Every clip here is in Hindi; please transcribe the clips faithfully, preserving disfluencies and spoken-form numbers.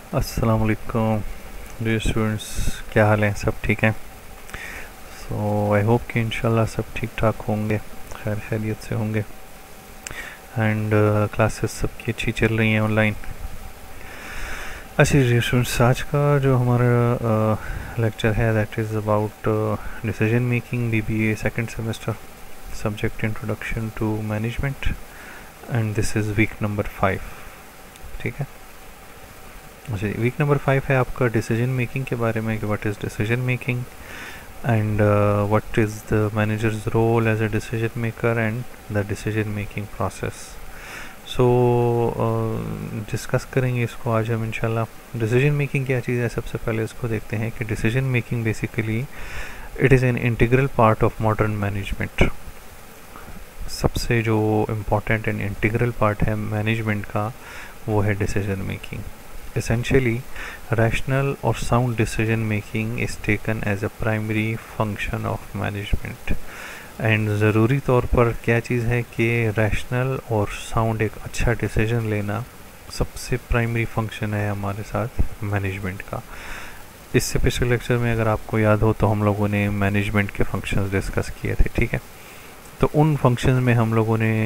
अस्सलाम वालेकुम डियर स्टूडेंट्स, क्या हाल है? सब ठीक हैं? सो आई होप कि इंशाल्लाह सब ठीक ठाक होंगे, खैर खैरियत से होंगे। एंड क्लासेस सबकी अच्छी चल रही हैं ऑनलाइन। अच्छा डियर स्टूडेंट्स, आज का जो हमारा लेक्चर है that is about decision making, BBA second semester, subject introduction to management, and this is week number five. ठीक है। अच्छा, वीक नंबर फाइव है आपका डिसीजन मेकिंग के बारे में कि what is decision making and uh, what is the manager's role as a decision maker and the decision making process. so discuss uh, करेंगे इसको आज हम इंशाल्लाह। डिसीजन मेकिंग क्या चीज़ है, सबसे पहले इसको देखते हैं कि decision making basically it is an integral part of modern management. सबसे जो इम्पोर्टेंट एंड इंटीग्रल पार्ट है मैनेजमेंट का वो है decision making. Essentially, rational or sound decision making is taken as a primary function of management. And ज़रूरी तौर पर क्या चीज़ है कि रैशनल और साउंड एक अच्छा डिसीजन लेना सबसे प्राइमरी फंक्शन है हमारे साथ मैनेजमेंट का। इससे पिछले लेक्चर में अगर आपको याद हो तो हम लोगों ने मैनेजमेंट के फंक्शंस डिस्कस किए थे। ठीक है, तो उन फंक्शंस में हम लोगों ने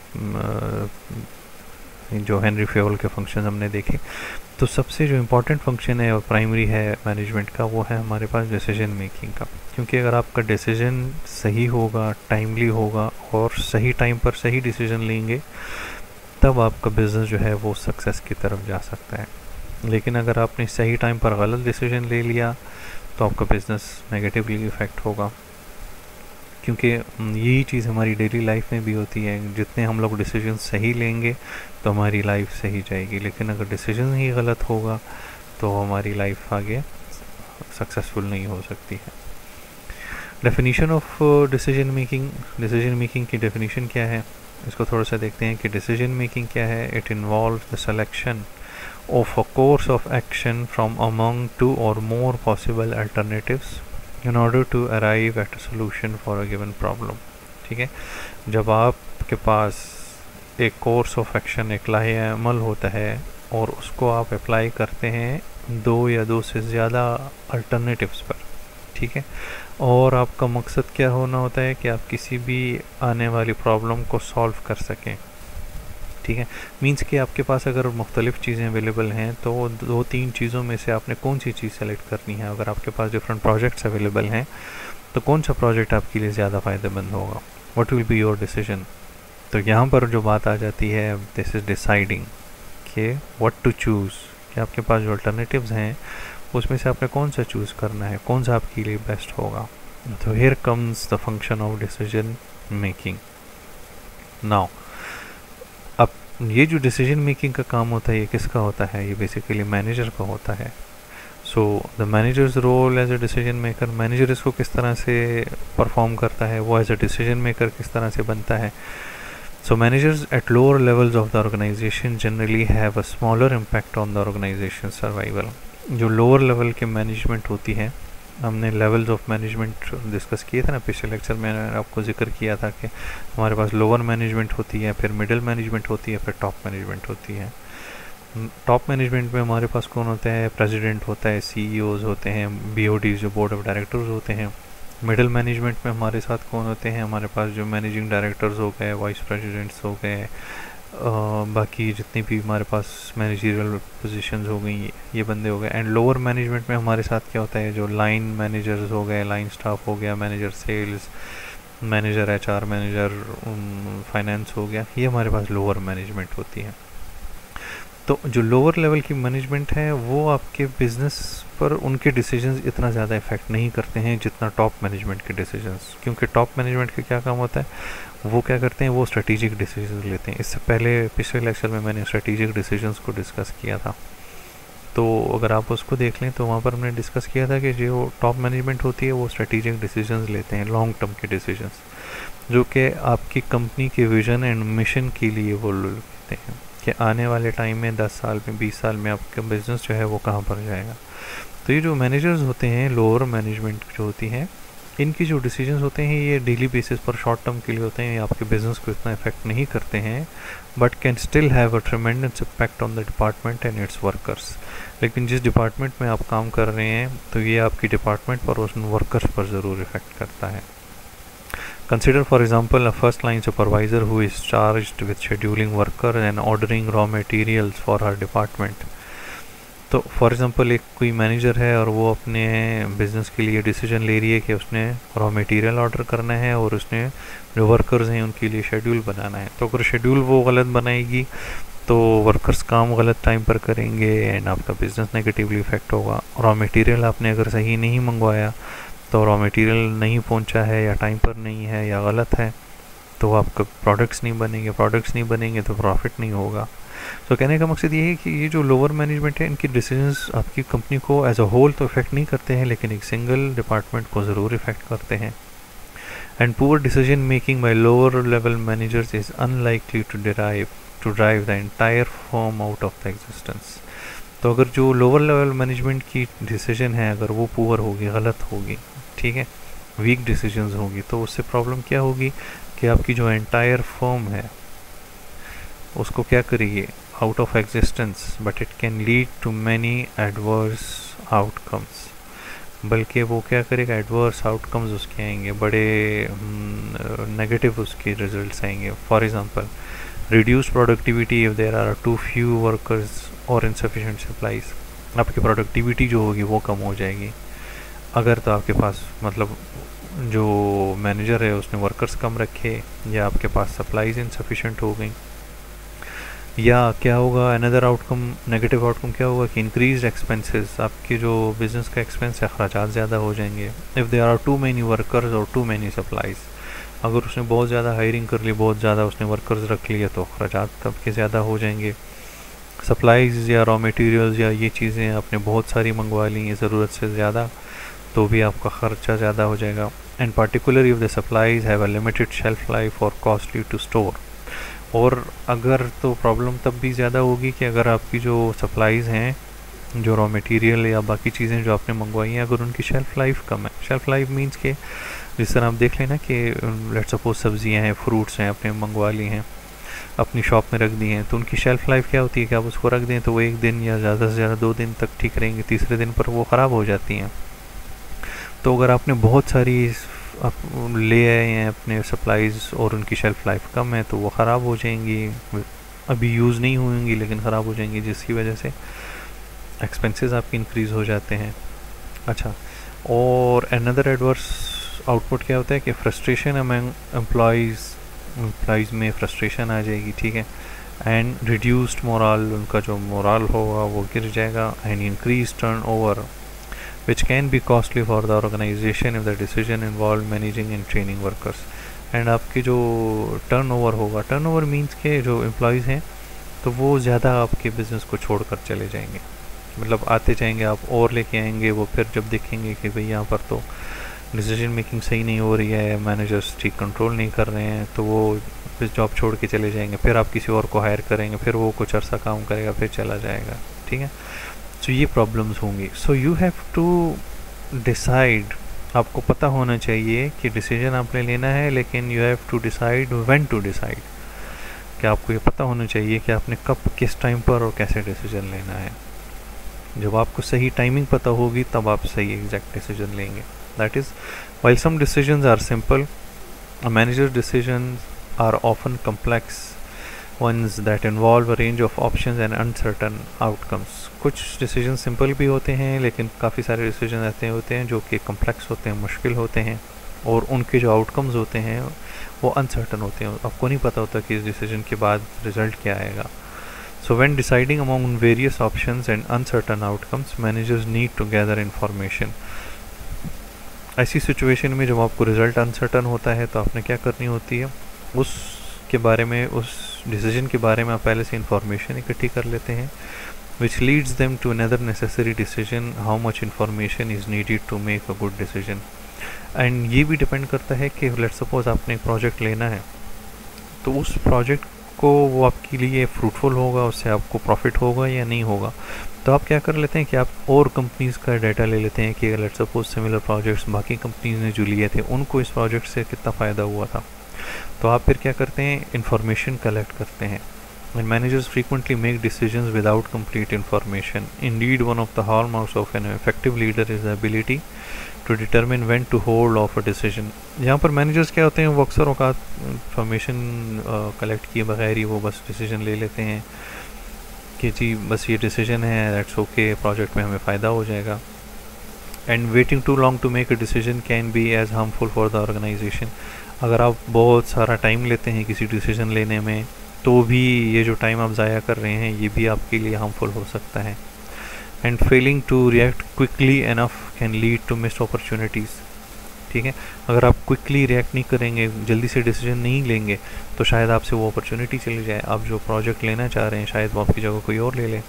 जो हेनरी फेवल के फंक्शन हमने देखे, तो सबसे जो इम्पोर्टेंट फंक्शन है और प्राइमरी है मैनेजमेंट का वो है हमारे पास डिसीजन मेकिंग का। क्योंकि अगर आपका डिसीजन सही होगा, टाइमली होगा और सही टाइम पर सही डिसीजन लेंगे, तब आपका बिज़नेस जो है वो सक्सेस की तरफ जा सकता है। लेकिन अगर आपने सही टाइम पर गलत डिसीजन ले लिया तो आपका बिज़नेस नेगेटिवली इफ़ेक्ट होगा। क्योंकि यही चीज़ हमारी डेली लाइफ में भी होती है, जितने हम लोग डिसीजन सही लेंगे तो हमारी लाइफ सही जाएगी, लेकिन अगर डिसीजन ही गलत होगा तो हमारी लाइफ आगे सक्सेसफुल नहीं हो सकती है। Definition of decision making, decision making की डेफिनेशन क्या है इसको थोड़ा सा देखते हैं कि डिसीजन मेकिंग क्या है। It involve the selection of a course of action from among two और more possible alternatives in order to arrive at a solution for a given problem। ठीक है, जब आपके पास एक कोर्स ऑफ एक्शन, एक लाहे अमल होता है और उसको आप अप्लाई करते हैं दो या दो से ज़्यादा अल्टरनेटिव्स पर, ठीक है, और आपका मकसद क्या होना होता है कि आप किसी भी आने वाली प्रॉब्लम को सॉल्व कर सकें। ठीक है, मींस कि आपके पास अगर मुख्तलिफ़ चीज़ें अवेलेबल हैं तो दो तीन चीज़ों में से आपने कौन सी चीज़ सेलेक्ट करनी है। अगर आपके पास डिफरेंट प्रोजेक्ट्स अवेलेबल हैं तो कौन सा प्रोजेक्ट आपके लिए ज़्यादा फ़ायदेमंद होगा, what will be your decision. तो यहाँ पर जो बात आ जाती है, दिस इज़ डिसाइडिंग कि व्हाट टू चूज़, कि आपके पास जो अल्टरनेटिव्स हैं उसमें से आपने कौन सा चूज़ करना है, कौन सा आपके लिए बेस्ट होगा। तो here comes the function of decision making. Now ये जो डिसीजन मेकिंग का काम होता है ये किसका होता है, ये बेसिकली मैनेजर का होता है। So the manager's role as a decision maker, manager इसको किस तरह से परफॉर्म करता है, वो एज अ डिसीजन मेकर किस तरह से बनता है। So managers at lower levels of the organisation generally have a smaller impact on the organisation survival. जो लोअर लेवल की मैनेजमेंट होती है, हमने लेवल्स ऑफ मैनेजमेंट डिस्कस किए थे ना पिछले लेक्चर में, आपको जिक्र किया था कि हमारे पास लोअर मैनेजमेंट होती है, फिर मिडिल मैनेजमेंट होती है, फिर टॉप मैनेजमेंट होती है। टॉप मैनेजमेंट में हमारे पास कौन होता है, प्रेसिडेंट होता है, सीईओज होते हैं, बीओडीज जो बोर्ड ऑफ डायरेक्टर्स होते हैं। मिडिल मैनेजमेंट में हमारे साथ कौन होते हैं, हमारे पास जो मैनेजिंग डायरेक्टर्स हो गए, वाइस प्रेसिडेंट्स हो गए, बाकी जितनी भी हमारे पास मैनेजरियल पोजीशंस हो गई, ये बंदे हो गए। एंड लोअर मैनेजमेंट में हमारे साथ क्या होता है, जो लाइन मैनेजर्स हो गए, लाइन स्टाफ हो गया, manager sales manager, HR manager, finance हो गया, ये हमारे पास लोअर मैनेजमेंट होती है। तो जो लोअर लेवल की मैनेजमेंट है वो आपके बिजनेस पर उनके डिसीजंस इतना ज़्यादा इफेक्ट नहीं करते हैं जितना टॉप मैनेजमेंट के डिसीजंस। क्योंकि टॉप मैनेजमेंट का क्या काम होता है, वो क्या करते हैं, वो स्ट्रेटेजिक डिसीजंस लेते हैं। इससे पहले पिछले लेक्चर में मैंने स्ट्रेटेजिक डिसीजंस को डिस्कस किया था, तो अगर आप उसको देख लें तो वहाँ पर हमने डिस्कस किया था कि जो टॉप मैनेजमेंट होती है वो स्ट्रेटेजिक डिसीजंस लेते हैं, लॉन्ग टर्म के डिसीजंस, जो कि आपकी कंपनी के विजन एंड मिशन के लिए वो लेते हैं कि आने वाले टाइम में दस साल में, बीस साल में आपका बिज़नेस जो है वो कहाँ पर जाएगा। तो ये जो मैनेजर्स होते हैं, लोअर मैनेजमेंट जो होती है, इनकी जो डिसीजंस होते हैं ये डेली बेसिस पर शॉर्ट टर्म के लिए होते हैं, ये आपके बिजनेस को इतना इफेक्ट नहीं करते हैं, but can still have a tremendous impact on the department and its workers. लेकिन जिस डिपार्टमेंट में आप काम कर रहे हैं तो ये आपकी डिपार्टमेंट पर और उन वर्कर्स पर ज़रूर इफेक्ट करता है। Consider for example a first line supervisor who is charged with scheduling workers and ordering raw materials for her department। तो फॉर एग्ज़ाम्पल एक कोई मैनेजर है और वो अपने बिज़नेस के लिए डिसीजन ले रही है कि उसने रॉ मटेरियल ऑर्डर करना है और उसने जो वर्कर्स हैं उनके लिए शेड्यूल बनाना है। तो अगर शेड्यूल वो गलत बनाएगी तो वर्कर्स काम गलत टाइम पर करेंगे एंड आपका बिज़नेस नेगेटिवली इफेक्ट होगा। रॉ मटेरियल आपने अगर सही नहीं मंगवाया तो रॉ मटेरियल नहीं पहुंचा है या टाइम पर नहीं है या गलत है तो आपका प्रोडक्ट्स नहीं बनेंगे, प्रोडक्ट्स नहीं बनेंगे तो प्रॉफिट नहीं होगा। तो कहने का मकसद ये है कि ये जो लोअर मैनेजमेंट है इनकी डिसीजंस आपकी कंपनी को एज अ होल तो इफेक्ट नहीं करते हैं, लेकिन एक सिंगल डिपार्टमेंट को ज़रूर इफेक्ट करते हैं। And poor decision making by lower level managers is unlikely to derive to drive the entire firm out of the existence. तो अगर जो लोअर लेवल मैनेजमेंट की डिसीजन है अगर वो पुअर होगी, गलत होगी, ठीक है, वीक डिसीजंस होगी, तो उससे प्रॉब्लम क्या होगी कि आपकी जो एंटायर फर्म है उसको क्या करिए out of existence, but it can lead to many adverse outcomes. बल्कि वो क्या करेगा, एडवर्स आउटकम्स उसके आएंगे, बड़े नेगेटिव उसके रिजल्ट्स आएंगे। For example reduce productivity if there are too few workers और इनसफिशिएंट सप्लाईज। आपकी प्रोडक्टिविटी जो होगी वो कम हो जाएगी अगर तो आपके पास मतलब जो मैनेजर है उसने वर्कर्स कम रखे या आपके पास सप्लाईज इनसफिशिएंट हो गई। या क्या होगा, अनदर आउटकम, नेगेटिव आउटकम क्या होगा कि इंक्रीज एक्सपेंसेस, आपके जो बिज़नेस का एक्सपेंस है अखराजात ज़्यादा हो जाएंगे। If there are too many workers और टू मैनी सप्लाईज, अगर उसने बहुत ज़्यादा हायरिंग कर ली, बहुत ज़्यादा उसने वर्कर्स रख लिए तो अखराजात तब के ज़्यादा हो जाएंगे। सप्लाईज़ या रॉ मटेरियल्स या ये चीज़ें आपने बहुत सारी मंगवा ली हैं ज़रूरत से ज़्यादा तो भी आपका ख़र्चा ज़्यादा हो जाएगा। And particularly if the supplies have a limited shelf life और कॉस्टली टू स्टोर। और अगर तो प्रॉब्लम तब भी ज़्यादा होगी कि अगर आपकी जो सप्लाईज़ हैं, जो रॉ मटेरियल या बाकी चीज़ें जो आपने मंगवाई हैं, अगर उनकी शेल्फ़ लाइफ कम है। शेल्फ़ लाइफ मीन्स के जिस तरह आप देख लेना कि लेट्स सपोज सब्जियां हैं, फ्रूट्स हैं, आपने मंगवा ली हैं, अपनी शॉप में रख दी हैं, तो उनकी शेल्फ़ लाइफ क्या होती है कि आप उसको रख दें तो वो एक दिन या ज़्यादा से ज़्यादा दो दिन तक ठीक रहेंगे, तीसरे दिन पर वो ख़राब हो जाती हैं। तो अगर आपने बहुत सारी आप ले आए हैं अपने सप्लाईज़ और उनकी शेल्फ़ लाइफ कम है तो वो ख़राब हो जाएंगी, अभी यूज़ नहीं होंगी लेकिन ख़राब हो जाएंगी, जिसकी वजह से एक्सपेंसेस आपके इंक्रीज़ हो जाते हैं। अच्छा, और अनदर एडवर्स आउटपुट क्या होता है कि फ्रस्ट्रेशन अमंग एम्प्लॉइज़, एम्प्लॉइज़ में फ्रस्ट्रेशन आ जाएगी, ठीक है, एंड रिड्यूस्ड मोरल, उनका जो मोरल होगा वो गिर जाएगा, and increase turnover which can be costly for the organization if the decision involved managing and training workers। And आपकी जो टर्न ओवर होगा, टर्न ओवर मीन्स के जो एम्प्लॉयज़ हैं तो वो ज़्यादा आपके बिज़नेस को छोड़कर चले जाएंगे, मतलब आते जाएंगे, आप और लेके आएंगे, वो फिर जब देखेंगे कि भाई यहाँ पर तो डिसीजन मेकिंग सही नहीं हो रही है, मैनेजर्स ठीक कंट्रोल नहीं कर रहे हैं, तो वो फिर जॉब छोड़ के चले जाएंगे, फिर आप किसी और को हायर करेंगे, फिर वो कुछ अर्सा काम करेगा, फिर चला जाएगा, ठीक है। तो ये प्रॉब्लम्स होंगी। So you have to decide, आपको पता होना चाहिए कि डिसीजन आपने लेना है, लेकिन you have to decide when to decide, कि आपको ये पता होना चाहिए कि आपने कब, किस टाइम पर और कैसे डिसीजन लेना है। जब आपको सही टाइमिंग पता होगी तब आप सही एग्जैक्ट डिसीजन लेंगे। That is while some decisions are simple, a manager decisions are often complex ones that involve a range of options and uncertain outcomes। कुछ डिसीजन सिंपल भी होते हैं लेकिन काफ़ी सारे डिसीजन ऐसे होते हैं जो कि कम्प्लेक्स होते हैं, मुश्किल होते हैं, और उनके जो आउटकम्स होते हैं वो अनसर्टन होते हैं, आपको नहीं पता होता कि इस डिसीजन के बाद रिजल्ट क्या आएगा। So when deciding among various options and uncertain outcomes, managers need to gather information. ऐसी सिचुएशन में जब आपको रिजल्ट अनसर्टन होता है तो आपने क्या करनी होती है, उस के बारे में, उस डिसीजन के बारे में आप पहले से इंफॉर्मेशन इकट्ठी कर लेते हैं, which leads them to another necessary decision, how much information is needed to make a good decision। And ये भी डिपेंड करता है कि लेट्स सपोज आपने एक प्रोजेक्ट लेना है, तो उस प्रोजेक्ट आपको वो आपके लिए फ्रूटफुल होगा, उससे आपको प्रॉफिट होगा या नहीं होगा। तो आप क्या कर लेते हैं कि आप और कंपनीज़ का डाटा ले लेते हैं कि अगर लेट्स सपोज सिमिलर प्रोजेक्ट्स बाकी कंपनीज ने जो लिए थे उनको इस प्रोजेक्ट से कितना फ़ायदा हुआ था। तो आप फिर क्या करते हैं, इंफॉर्मेशन कलेक्ट करते हैं। And managers frequently make decisions without complete information. Indeed, one of the hallmarks of an effective leader is the ability to determine when to hold off a decision. यहाँ पर मैनेजर्स क्या होते हैं, वो अक्सर औकात इंफॉर्मेशन कलेक्ट किए बगैर ही वो बस डिसीजन ले लेते हैं कि जी बस ये डिसीजन है, दैट्स ओके, प्रोजेक्ट में हमें फ़ायदा हो जाएगा। And waiting too long to make a decision can be as harmful for the organisation. अगर आप बहुत सारा टाइम लेते हैं किसी डिसीजन लेने में, तो भी ये जो टाइम आप ज़ाया कर रहे हैं ये भी आपके लिए हार्मफुल हो सकता है। And failing to react quickly enough can lead to missed opportunities. ठीक है, अगर आप क्विकली रिएक्ट नहीं करेंगे, जल्दी से डिसीजन नहीं लेंगे, तो शायद आपसे वो अपॉर्चुनिटी चली जाए। आप जो प्रोजेक्ट लेना चाह रहे हैं शायद वो आपकी जगह कोई और ले ले।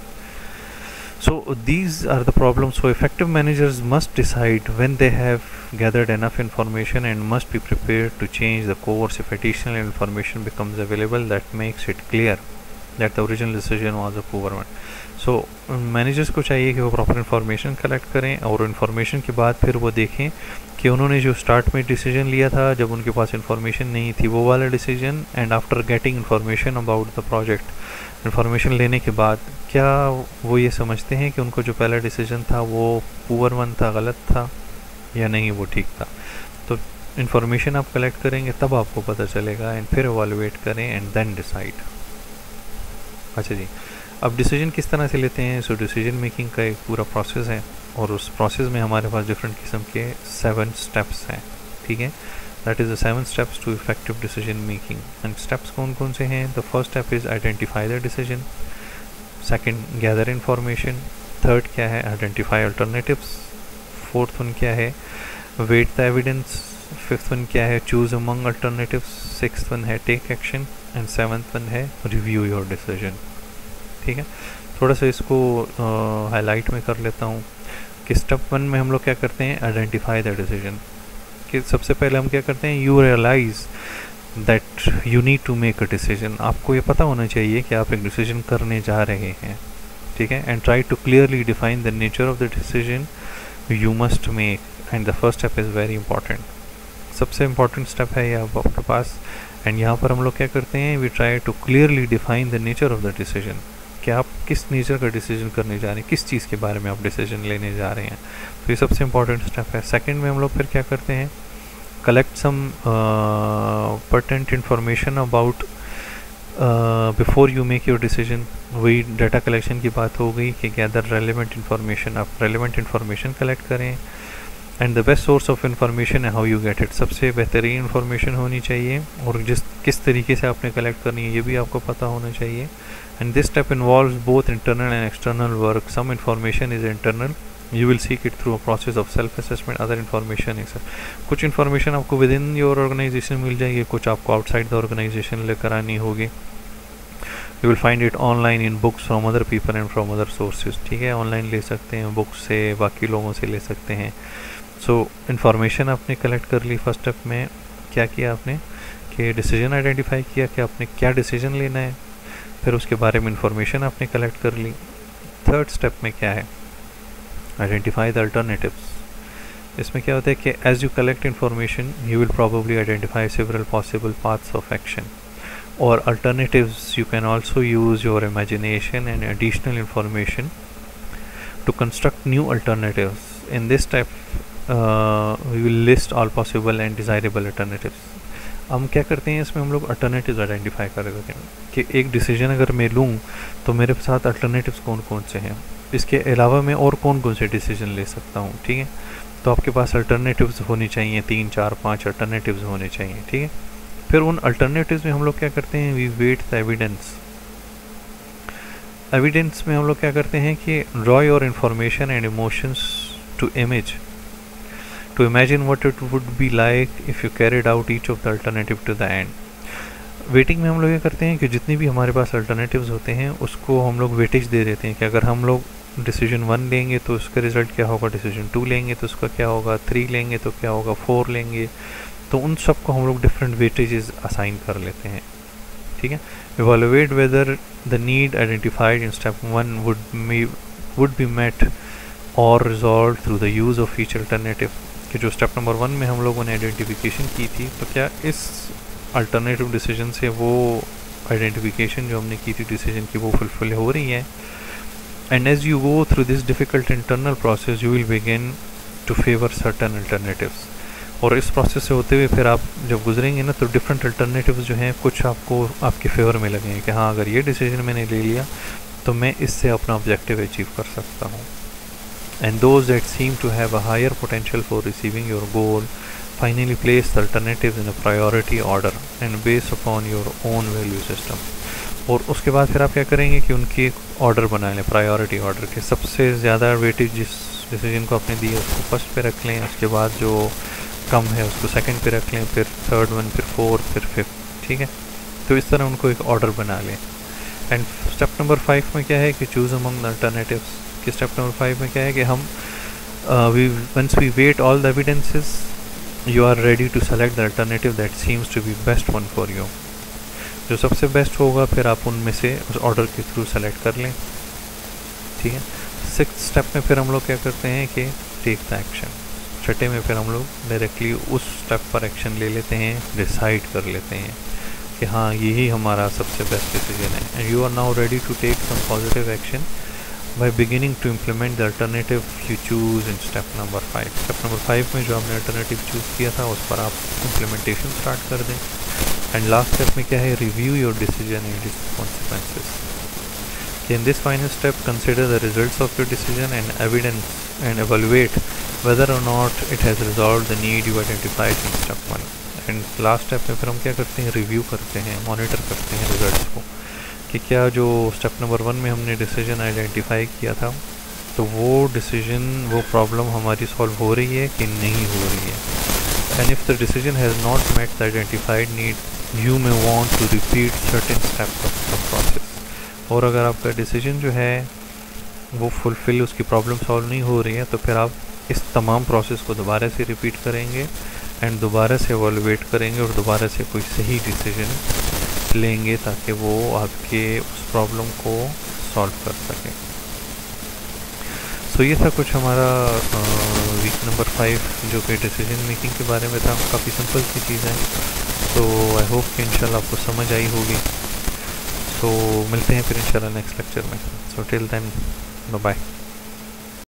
So these are the problems. So effective managers must decide when they have gathered enough information and must be prepared to change the course if additional information becomes available that makes it clear that the original decision was a poor one. So managers को चाहिए कि वो proper information collect करें और information के बाद फिर वो देखें कि उन्होंने जो start में decision लिया था जब उनके पास information नहीं थी वो वाला decision, and after getting information about the project, information लेने के बाद क्या वो ये समझते हैं कि उनको जो पहला डिसीजन था वो पुअर वन था, गलत था, या नहीं वो ठीक था। तो इन्फॉर्मेशन आप कलेक्ट करेंगे तब आपको पता चलेगा, एंड फिर एवैल्यूएट करें एंड देन डिसाइड। अच्छा जी, अब डिसीजन किस तरह से लेते हैं। सो डिसीजन मेकिंग का एक पूरा प्रोसेस है और उस प्रोसेस में हमारे पास डिफरेंट किस्म के सेवन स्टेप्स हैं। ठीक है, that is the seven steps to effective decision making. And steps कौन कौन से हैं? The first step is identify the decision. Second, gather information. Third क्या है? Identify alternatives. Fourth one क्या है? Weight the evidence. Fifth one क्या है? Choose among alternatives. Sixth one है take action. And seventh one है review your decision. ठीक है, थोड़ा सा इसको हाईलाइट uh, में कर लेता हूँ कि स्टेप वन में हम लोग क्या करते हैं, आइडेंटिफाई द डिसीजन। कि सबसे पहले हम क्या करते हैं, you realise that you need to make a decision. आपको ये पता होना चाहिए कि आप एक डिसीजन करने जा रहे हैं। ठीक है, and try to clearly define the nature of the decision you must make, and the first step is very important. सबसे इंपॉर्टेंट स्टेप है ये आपके पास। एंड यहाँ पर हम लोग क्या करते हैं, we try to clearly define the nature of the decision, कि आप किस नेचर का डिसीजन करने जा रहे हैं, किस चीज़ के बारे में आप डिसीजन लेने जा रहे हैं। तो ये सबसे इंपॉर्टेंट स्टेप है। सेकंड में हम लोग फिर क्या करते हैं, collect some pertinent information about before you make your decision. वही डाटा कलेक्शन की बात हो गई कि गैदर रेलिवेंट इन्फॉर्मेशन, आप रेलिवेंट इन्फॉर्मेशन कलेक्ट करें। And the best source of information है हाउ यू गेट इट। सबसे बेहतरीन इन्फॉर्मेशन होनी चाहिए और जिस किस तरीके से आपने कलेक्ट करनी है ये भी आपको पता होना चाहिए। And this step involves both internal and external work. Some information is internal, you will seek it through a process of self assessment. Other information is, कुछ इन्फॉर्मेशन आपको विद इन योर ऑर्गेनाइजेशन मिल जाएगी, कुछ आपको आउटसाइड द ऑर्गेनाइजेशन लेकर आनी होगी। You will find it online in books from other people and from other sources. ठीक है, ऑनलाइन ले सकते हैं, बुक्स से, बाकी लोगों से ले सकते हैं। सो so, इन्फॉर्मेशन आपने कलेक्ट कर ली। फर्स्ट स्टेप में क्या किया आपने कि डिसीजन आइडेंटिफाई किया कि आपने क्या डिसीजन लेना है, फिर उसके बारे में इन्फॉर्मेशन आपने कलेक्ट कर ली। थर्ड स्टेप में क्या है, आइडेंटिफाई द अल्टरनेटिव्स। इसमें क्या होता है कि as you collect information you will probably identify several possible paths of action और alternatives. You can also use your imagination and additional information to construct new alternatives. In this type we will list all possible and desirable alternatives. हम क्या करते हैं इसमें, हम लोग अल्टरनेटिव्स आइडेंटिफाई कर देते हैं कि एक डिसीजन अगर मैं लूँ तो मेरे साथ अल्टरनेटिव्स कौन कौन से हैं, इसके अलावा मैं और कौन कौन से डिसीजन ले सकता हूँ। ठीक है, तो आपके पास अल्टरनेटिव्स होनी चाहिए, तीन चार पाँच अल्टरनेटिव्स होने चाहिए। ठीक है, फिर उन अल्टरनेटिव्स में हम लोग क्या करते हैं, we weight the evidence. Evidence में हम लोग क्या करते हैं कि draw your information and emotions to image to imagine what it would be like if you carried out each of the alternative to the end. Weighting में हम लोग ये करते हैं कि जितनी भी हमारे पास अल्टरनेटिव्स होते हैं उसको हम लोग वेटेज दे देते हैं कि अगर हम लोग डिसीजन वन लेंगे तो उसका रिजल्ट क्या होगा, डिसीजन टू लेंगे तो उसका क्या होगा, थ्री लेंगे तो क्या होगा, फोर लेंगे, तो उन सब को हम लोग डिफरेंट वेटेजेस असाइन कर लेते हैं। ठीक है। Evaluate whether the need identified in step one would me would be met or resolved through the use of each alternative, कि जो स्टेप नंबर वन में हम लोगों ने आइडेंटिफिकेशन की थी, तो क्या इस अल्टरनेटिव डिसीजन से वो आइडेंटिफिकेशन जो हमने की थी डिसीजन की वो फुलफिल हो रही है। And as you go through this difficult internal process you will begin to favour certain alternatives, और इस प्रोसेस से होते हुए फिर आप जब गुजरेंगे ना तो डिफरेंट अल्टरनेटिव्स जो हैं कुछ आपको आपके फेवर में लगेंगे कि हाँ अगर ये डिसीजन मैंने ले लिया तो मैं इससे अपना ऑब्जेक्टिव अचीव कर सकता हूँ। And those that seem to have a higher potential for receiving your goal finally place the alternatives in a priority order and based upon your own value system. और उसके बाद फिर आप क्या करेंगे कि उनकी ऑर्डर बना लें, प्रायोरिटी ऑर्डर के सबसे ज़्यादा वेटेज जिस डिसीजन को आपने दी है उसको फर्स्ट पे रख लें, उसके बाद जो कम है उसको सेकंड पे रख लें, फिर थर्ड वन, फिर फोर्थ, फिर फिफ्थ, ठीक है। तो इस तरह उनको एक ऑर्डर बना लें। एंड स्टेप नंबर फाइव में क्या है कि चूज़ अमंग द अल्टरनेटिव्स, कि स्टेप नंबर फाइव में क्या है कि हम we once we weight all the evidences you are ready to select the alternative that seems to be best one for you. जो सबसे बेस्ट होगा फिर आप उनमें से उस ऑर्डर के थ्रू सेलेक्ट कर लें, ठीक है। सिक्स स्टेप में फिर हम लोग क्या करते हैं कि टेक द एक्शन। छठे में फिर हम लोग डायरेक्टली उस स्टेप पर एक्शन ले लेते हैं, डिसाइड कर लेते हैं कि हाँ यही हमारा सबसे बेस्ट डिसीजन है। And you are now ready to take some positive action by beginning to implement the alternative you choose in step number five. Step number five में जो आपने अल्टरनेटिव चूज़ किया था उस पर आप इम्प्लीमेंटेशन स्टार्ट कर दें। एंड लास्ट स्टेप में क्या है, review your decision and its consequences. In this final step, consider the results of your decision and evidence and evaluate whether or not it has resolved the need you identified in step one. And last step में फिर हम क्या करते हैं, रिव्यू करते हैं, मॉनिटर करते हैं रिजल्ट्स को कि क्या जो स्टेप नंबर वन में हमने डिसीजन आइडेंटिफाई किया था तो वो डिसीजन वो प्रॉब्लम हमारी सॉल्व हो रही है कि नहीं हो रही है। And if the decision has not met the identified need you may want to repeat certain steps of the process. और अगर आपका डिसीजन जो है वो फुलफ़िल, उसकी प्रॉब्लम सॉल्व नहीं हो रही है, तो फिर आप इस तमाम प्रोसेस को दोबारा से रिपीट करेंगे एंड दोबारा से एवोलुएट करेंगे और दोबारा से कोई सही डिसीजन लेंगे ताकि वो आपके उस प्रॉब्लम को सॉल्व कर सके। सो so, ये था कुछ हमारा वीक नंबर फाइव जो कि डिसीजन मेकिंग के बारे में था। काफ़ी सिंपल सी चीज़ है, तो आई होप कि इंशाल्लाह आपको समझ आई होगी। तो मिलते हैं फिर इंशाल्लाह नेक्स्ट लेक्चर में। So till then bye bye.